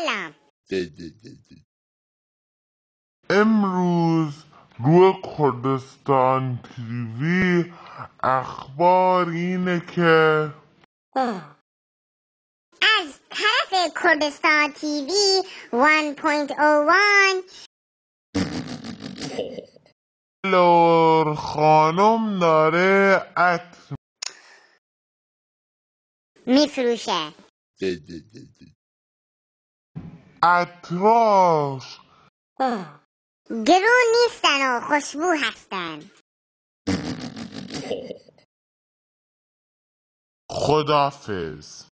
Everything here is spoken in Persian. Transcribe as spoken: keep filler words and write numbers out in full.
سلام. امروز روی کردستان تیوی اخبار اینه که از طرف کردستان تیوی یک پوینت یک لور خانم داره عطر میفروشه. عطراش گرون نیستن و خوشبو هستن. خدافظ.